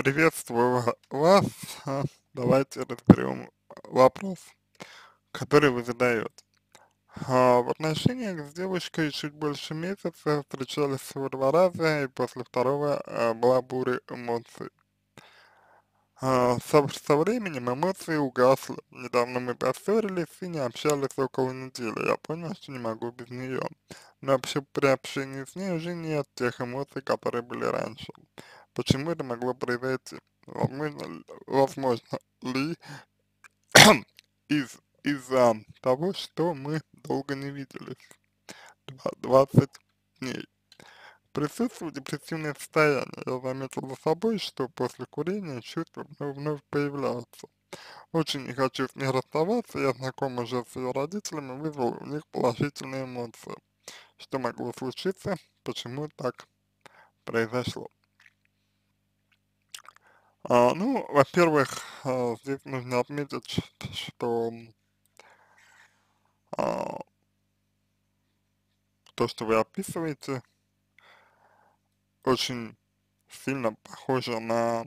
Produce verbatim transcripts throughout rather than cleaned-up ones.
Приветствую ва- вас. А, Давайте разберем вопрос, который вы задаете. А, В отношениях с девушкой чуть больше месяца, встречались всего два раза, и после второго а, была буря эмоций. А, Со, со временем эмоции угасли. Недавно мы поссорились и не общались около недели. Я понял, что не могу без нее. Но вообще при общении с ней уже нет тех эмоций, которые были раньше. Почему это могло произойти? Возможно, ли- возможно ли из, из-за того, что мы долго не виделись, Два- двадцать дней. Присутствует депрессивное состояние. Я заметил за собой, что после курения чувства вновь, вновь появляются. Очень не хочу с ней расставаться, я знаком уже с ее родителями, вызвал у них положительные эмоции. Что могло случиться, почему так произошло? А, ну, во-первых, а, здесь нужно отметить, что а, то, что вы описываете, очень сильно похоже на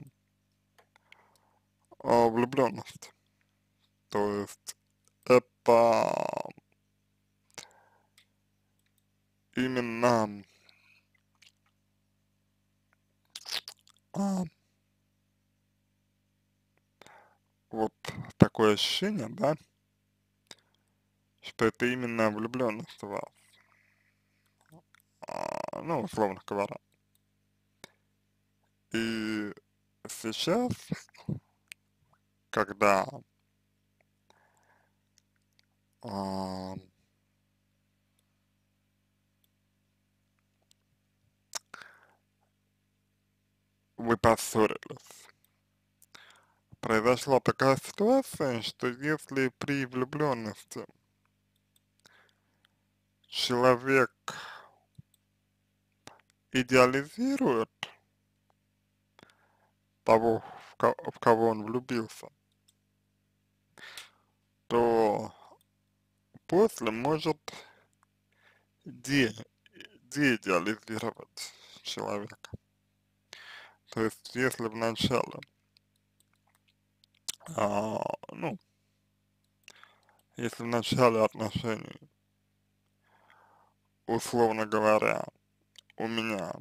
а, влюбленность. То есть это именно а, вот такое ощущение, да, что это именно влюбленность в вас, а, ну, условно говоря. И сейчас, когда а, вы поссорились, произошла такая ситуация, что если при влюбленности человек идеализирует того, в, ко- в кого он влюбился, то после может де, деидеализировать человека. То есть, если в начале, а, ну, если в начале отношений, условно говоря, у меня,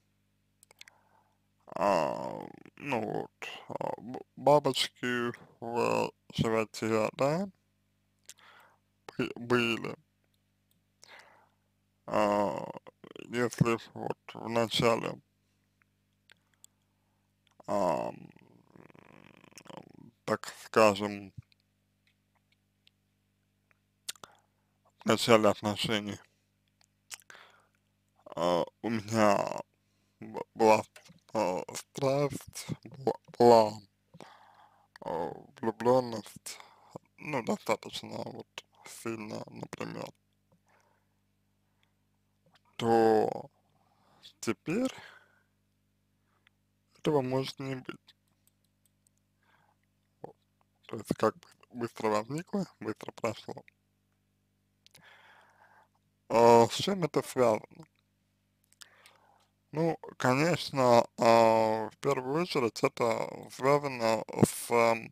а, ну вот, а, б- бабочки в животе, да, бы- были, а, если вот в начале, а, так скажем, в начале отношений а, у меня б- была а, страсть, была, была а, влюбленность, ну, достаточно вот сильно, например, то теперь этого может не быть. Вот. То есть как бы быстро возникло, быстро прошло. А, с чем это связано? Ну, конечно, а, в первую очередь это связано с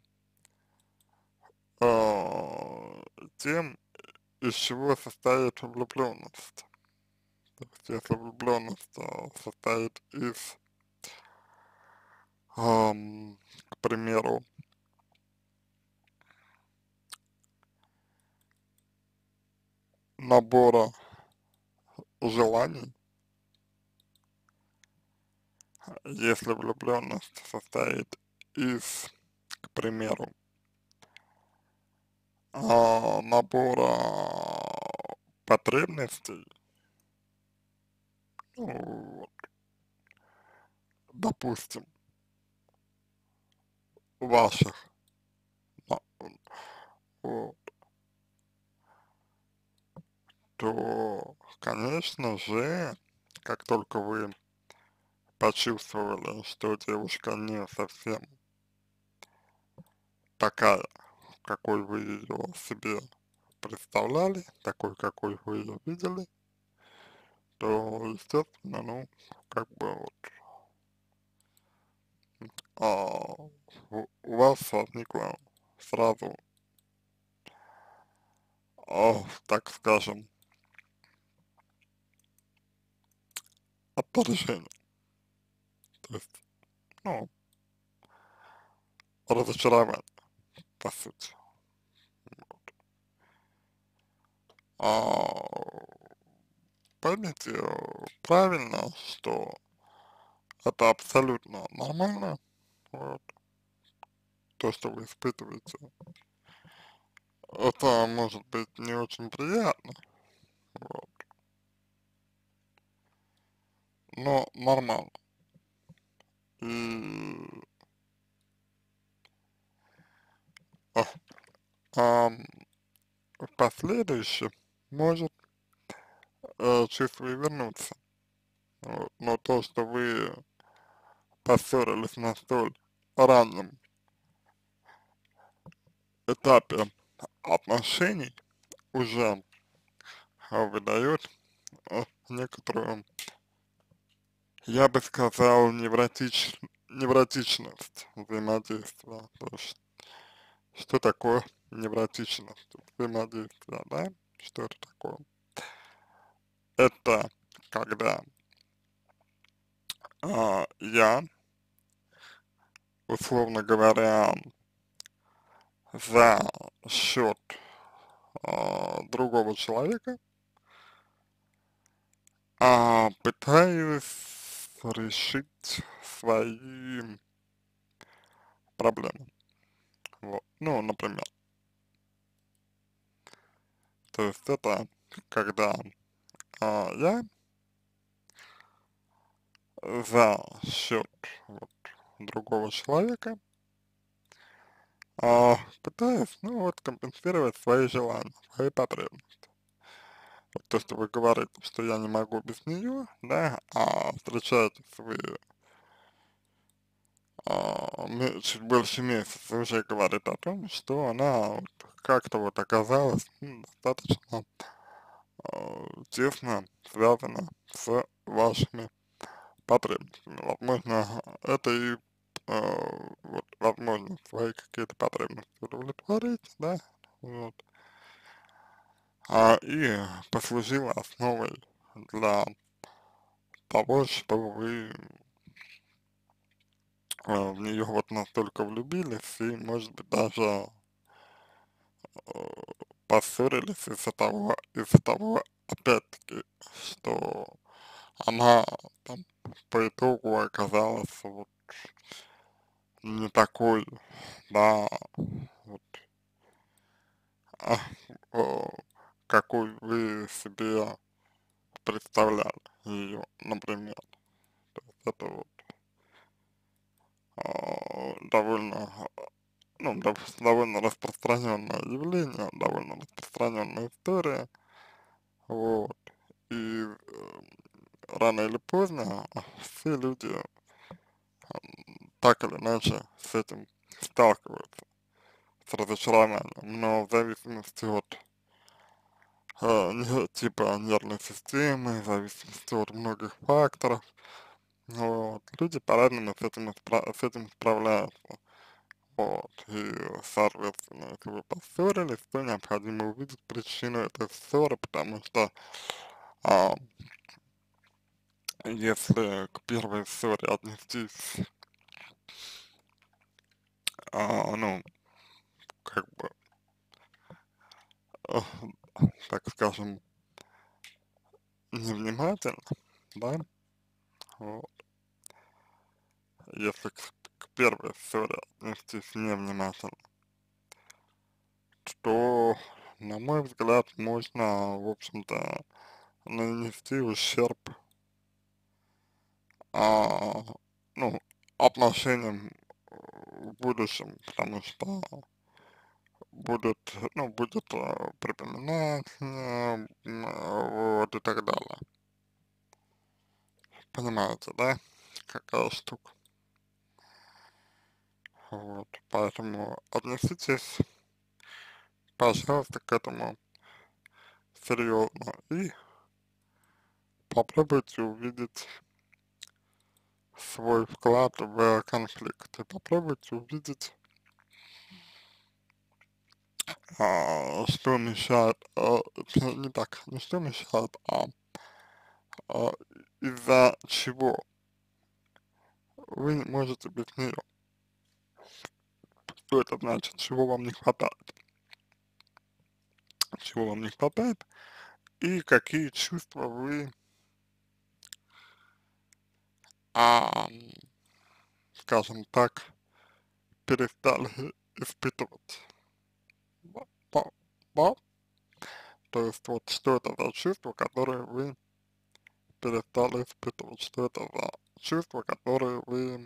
а, тем, из чего состоит влюбленность. То есть если влюбленность а, состоит из, ам, к примеру, набора желаний, если влюбленность состоит из, к примеру, а, набора потребностей, ну, вот, допустим, ваших, а, вот, то, конечно же, как только вы почувствовали, что девушка не совсем такая, какой вы ее себе представляли, такой, какой вы ее видели, то, естественно, ну, как бы вот, вас возникло сразу, о, так скажем, отторжение, то есть, ну, разочарование, по сути. А, поймите э, правильно, что это абсолютно нормально, вот, то, что вы испытываете. Это может быть не очень приятно, вот, но нормально. И а, ам, в последующем может э, чувства и вернуться. Вот. Но то, что вы поссорились на столь раннем этапе отношений, уже э, выдает э, некоторую, я бы сказал, невротич, невротичность взаимодействия. То есть, что такое невротичность взаимодействия, да? Что это такое? Это когда а, я, условно говоря, за счет а, другого человека а, пытаюсь решить свои проблемы. Вот. Ну, например, то есть это когда а, я за счет вот, другого человека а, пытаюсь, ну вот, компенсировать свои желания, свои потребности. Вот то, что вы говорите, что я не могу без нее, да, а встречаетесь вы а, ме- чуть больше месяца, уже говорит о том, что она вот как-то вот оказалась м, достаточно а, тесно связана с вашими потребностями. Возможно, это и а, вот, возможно, свои какие-то потребности удовлетворить, да, вот, а, и послужила основой для того, чтобы вы а, в нее вот настолько влюбились и, может быть, даже э, поссорились из-за того, из-за того, опять-таки, что она там по итогу оказалась вот не такой, да, вот, а, о, какой вы себе представляли ее, например. То есть это вот а, довольно, ну, дов- довольно распространенное явление, довольно распространенная история, вот. И э, рано или поздно все люди так или иначе с этим сталкиваются, с разочарованием, но в зависимости от э, не- типа нервной системы, в зависимости от многих факторов, вот, люди по-разному с этим, испра- с этим справляются. Вот, и, соответственно, если вы поссорились, то необходимо увидеть причину этой ссоры, потому что а, если к первой ссоре отнестись, а, ну, как бы, э, так скажем, невнимательно, да, вот, если к, к первой ссоре отнестись невнимательно, то, на мой взгляд, можно, в общем-то, нанести ущерб, а, ну, отношениям в будущем, потому что будут, ну, будет э, припоминать, э, м, э, вот, и так далее. Понимаете, да, какая штука? Вот, поэтому отнеситесь, пожалуйста, к этому серьезно и попробуйте увидеть свой вклад в конфликт и попробуйте увидеть а, что мешает, а, точнее, не так, не что мешает, а, а из-за чего вы не можете без нее. Что это значит, чего вам не хватает, чего вам не хватает и какие чувства вы, а, скажем так, перестали испытывать. Да, да, да. То есть вот что это за чувства, которые вы перестали испытывать, что это за чувства, которые вы,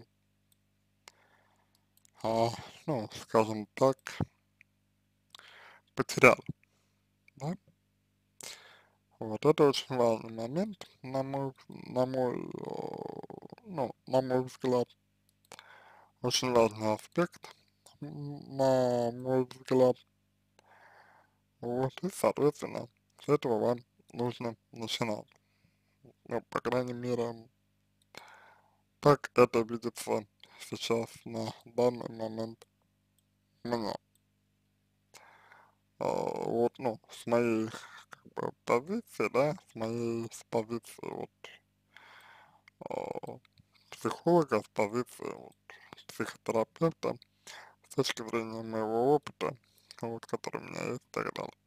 а, ну, скажем так, потеряли, да? Вот это очень важный момент, на мой, на мой, э, ну, на мой взгляд, очень важный аспект, м, на мой взгляд. Вот, и, соответственно, с этого вам нужно начинать. Ну, по крайней мере, так это видится сейчас на данный момент мне. А, вот, ну, с моей как бы позиции, да, с моей с позиции вот а, психолога, с позиции вот психотерапевта, с точки зрения моего опыта, вот, который у меня есть и так далее.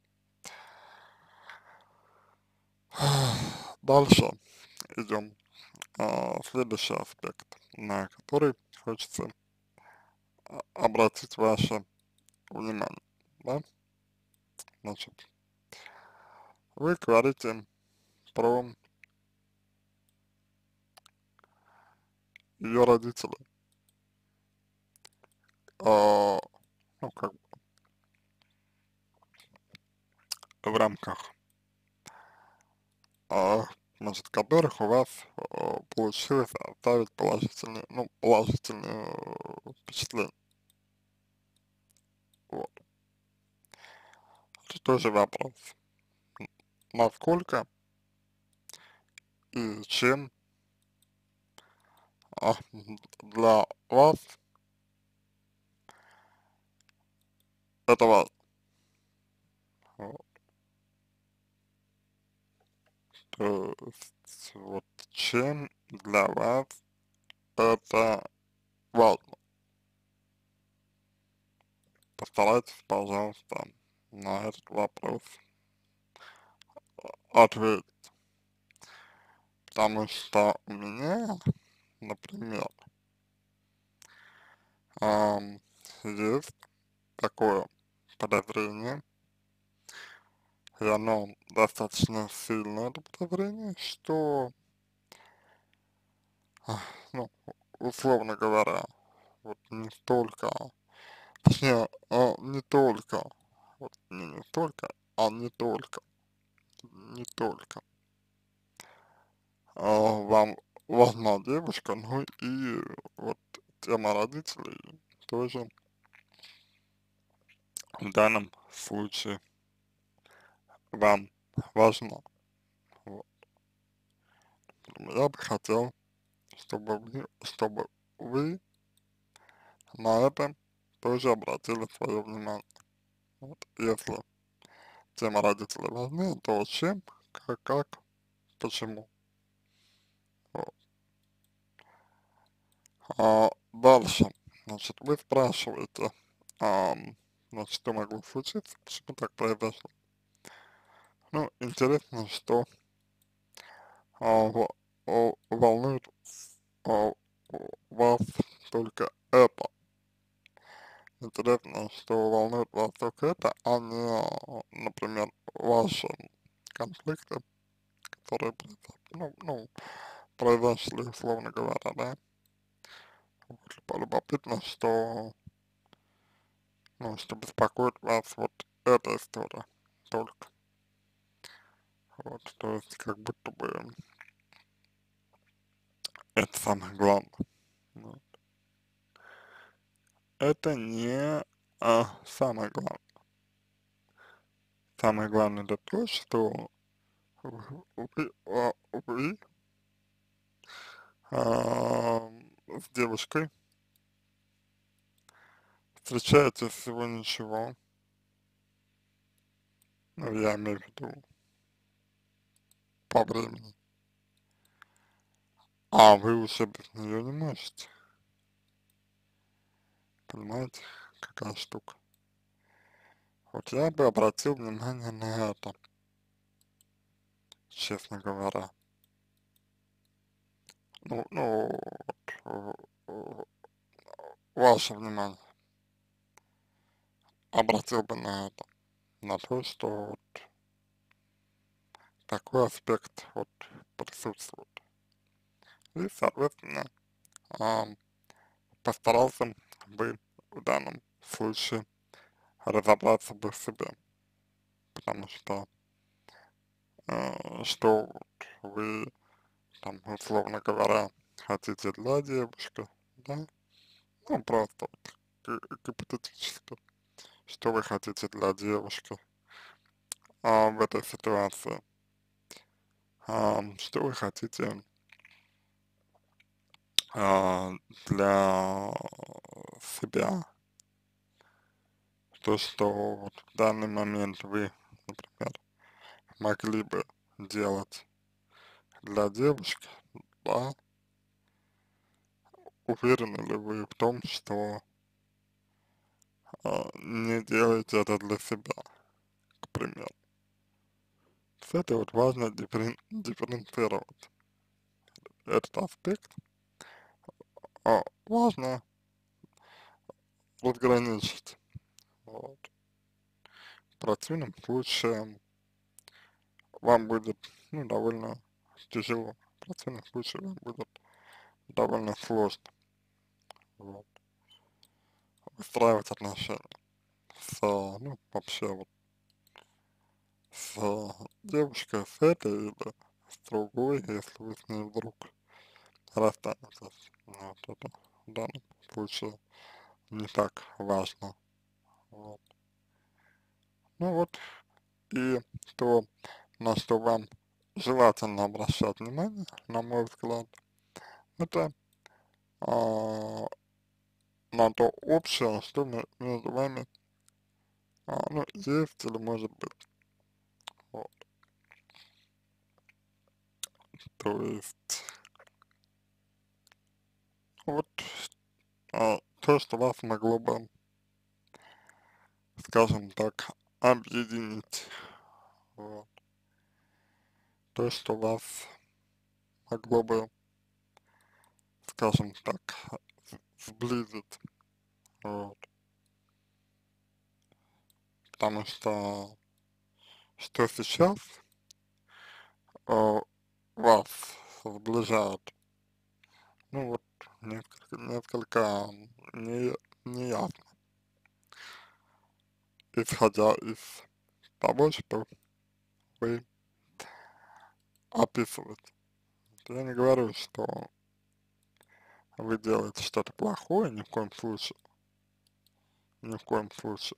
Дальше идем. А, следующий аспект, на который хочется а, обратить ваше внимание, да, значит, вы говорите про ее родителей, а, ну, как бы в рамках, а, значит, которых у вас а, получилось оставить положительные, ну, положительные э, впечатления, вот. Это тоже вопрос, насколько и чем а, для вас это важно, вот. То есть, вот, чем для вас это важно. Постарайтесь, пожалуйста, на этот вопрос ответить, потому что у меня, например, ам, есть такое подозрение, и оно достаточно сильное, это подозрение, что, а, ну, условно говоря, вот не столько, точнее, а, не только, вот не не столько, а не только, не только а, вам важна девушка, ну и вот тема родителей тоже в данном случае вам важна. Вот. Я бы хотел, чтобы вы, чтобы вы на это тоже обратили свое внимание. Вот. Если тема родителей важны, то чем, как, как, почему. Вот. А дальше, значит, вы спрашиваете, ам, значит, что могло случиться, почему так произошло. Ну, интересно, что а, ва- о- волнует а, вас только это. Интересно, что волнует вас только это, а не, например, ваши конфликты, которые произошли, ну, ну, произошли, условно говоря, да. Вот, любопытно, что, ну, что беспокоит вас вот эта история только. Вот, то есть, как будто бы это самое главное. Вот. Это не а, самое главное. Самое главное это то, что вы, вы, а, вы а, с девушкой встречаетесь всего ничего, Ну, я имею в виду по времени. А вы уже без нее не можете. Понимаете, какая штука? Вот я бы обратил внимание на это, честно говоря. Ну, ну, вот, э, э, ваше внимание обратил бы на это, на то, что вот такой аспект вот присутствует. И, соответственно, а, постарался бы в данном случае разобраться бы в себе, потому что, э, что вот вы там, условно говоря, хотите для девушки, да, ну, просто вот г- гипотетически, что вы хотите для девушки а, в этой ситуации, а, что вы хотите а, для себя, то, что вот в данный момент вы, например, могли бы делать для девушки, да, уверены ли вы в том, что а, не делаете это для себя, к примеру. С этой вот важно дифферен- дифференцировать этот аспект, а важно разграничить. Вот. В противном случае вам будет, ну, довольно тяжело. В противном случае вам будет довольно сложно, вот, выстраивать отношения с, ну, вообще вот с девушкой, с этой или с другой, если вы с ней вдруг расстанетесь. Вот это в данном случае не так важно. Вот. Ну вот, и то, на что вам желательно обращать внимание, на мой взгляд, это а, на то общее, что ме- между вами, а, ну, есть или может быть. Вот. То есть, вот а, то, что вас могло бы, скажем так, объединить. Вот. То, что вас могло бы, скажем так, сблизить. Вот. Потому что, что сейчас э, вас сближает, ну вот, несколько, несколько не, неясно, исходя из того, что вы описываете. Я не говорю, что вы делаете что-то плохое, ни в коем случае, ни в коем случае.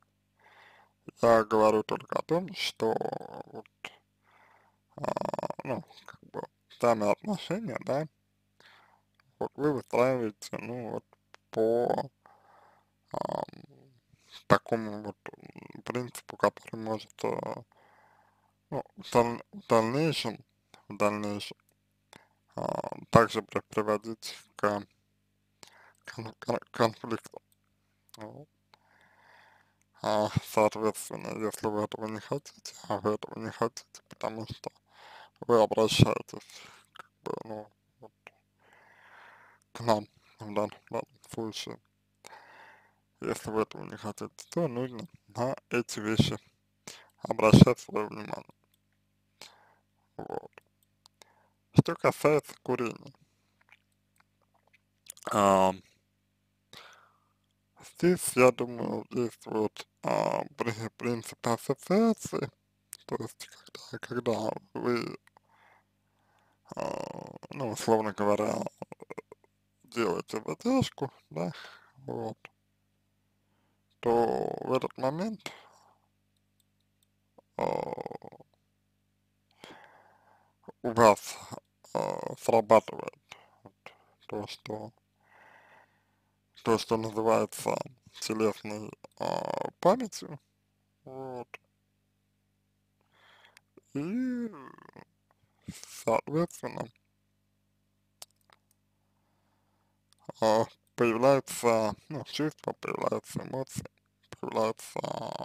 Я говорю только о том, что вот, а, ну, как бы, сами отношения, да, вот вы выстраиваете, ну, вот, по а, такому вот принципу, который может, э, ну, в, даль- в дальнейшем, в дальнейшем а, также при- приводить к кон- кон- конфликту. Вот. А, соответственно, если вы этого не хотите, а вы этого не хотите, потому что вы обращаетесь, как бы, ну, вот, к нам в данном, в данном случае, если вы этого не хотите, то нужно на эти вещи обращать свое внимание. Вот. Что касается курения, а, здесь, я думаю, действует а, при- принцип ассоциации, то есть когда, когда вы, а, ну, условно говоря, делаете затяжку, да, вот, то в этот момент а, у вас а, срабатывает вот то, что, то, что называется телесной а, памятью, вот, И, соответственно, а, появляются, ну, чувства, появляются эмоции, появляются,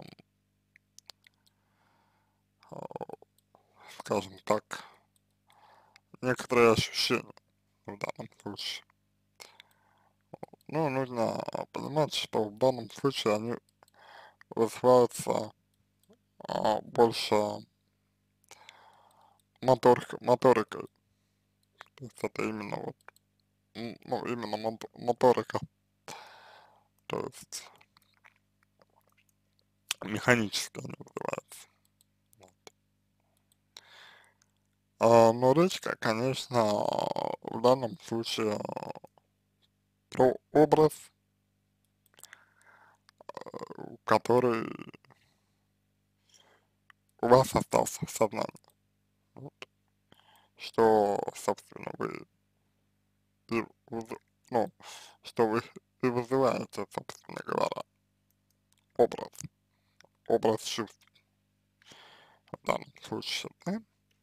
а, скажем так, некоторые ощущения в данном случае. Ну, нужно понимать, что в данном случае они вызываются а, больше моторика, моторикой. То есть это именно вот, м, ну, именно мото- моторика. То есть механически они вызываются. А, но речь, ко- конечно, в данном случае про образ, который у вас остался в сознании. Вот. Что, собственно, вы и выз- ну, что вы и вызываете, собственно говоря, образ, образ чувств в данном случае, да?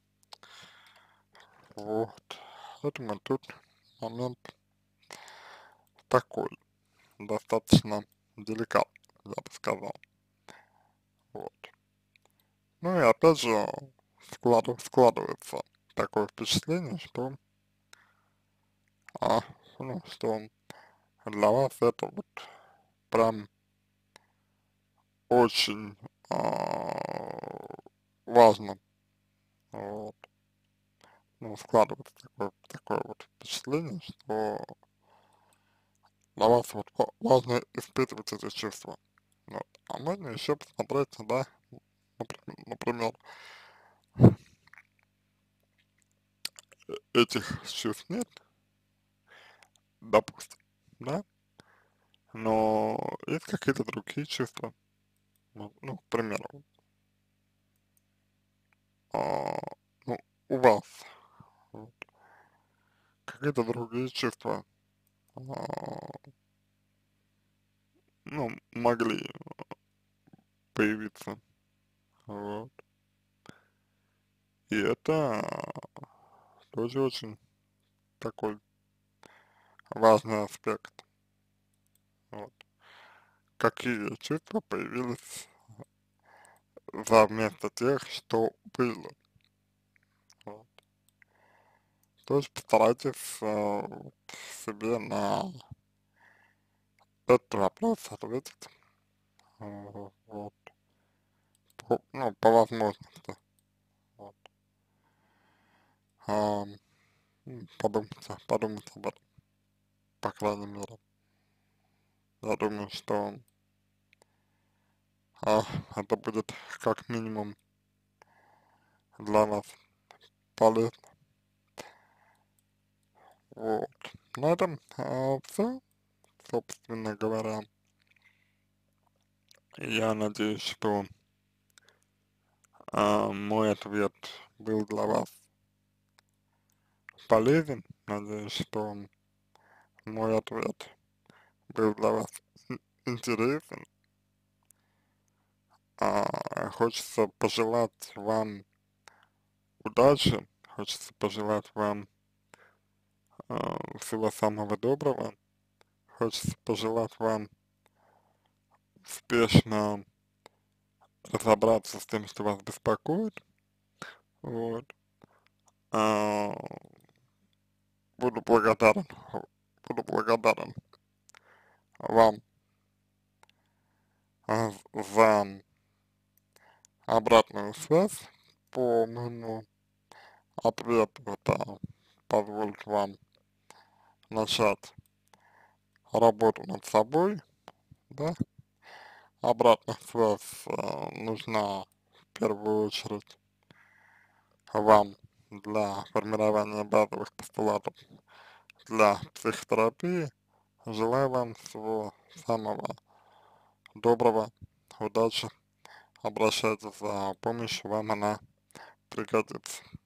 Вот. Поэтому тут момент такой, достаточно деликатный, я бы сказал. Вот. Ну и опять же, складу, складывается такое впечатление, что, а, ну, что для вас это вот прям очень а, важно. Вот. Ну, складывается такое, такое вот впечатление, что для вас вот ва- важно испытывать эти чувства. Вот. А можно еще посмотреть, да, например, например, этих чувств нет, допустим, да, но есть какие-то другие чувства, вот, ну, к примеру, а, ну, у вас вот, какие-то другие чувства, а, ну, могли появиться, вот, и это тоже очень такой важный аспект, вот, какие чувства появились за вместо тех, что было, вот. То есть постарайтесь э, себе на этот вопрос ответить, э, вот, по, ну, по возможности, вот. А, м, подумайте, подумайте об этом, по крайней мере. Я думаю, что а, это будет как минимум для вас полезно. Вот. На этом все, собственно говоря. Я надеюсь, что а, мой ответ был для вас полезен. Надеюсь, что мой ответ был для вас ин- интересен. А, хочется пожелать вам удачи, хочется пожелать вам а, всего самого доброго, хочется пожелать вам успешно разобраться с тем, что вас беспокоит. Вот. А, буду благодарен, буду благодарен вам а, за обратную связь по моему ответу. Это позволит вам начать работу над собой, да. Обратная связь э, нужна в первую очередь вам для формирования базовых постулатов для психотерапии. Желаю вам всего самого доброго, удачи, обращайтесь за помощью, вам она пригодится.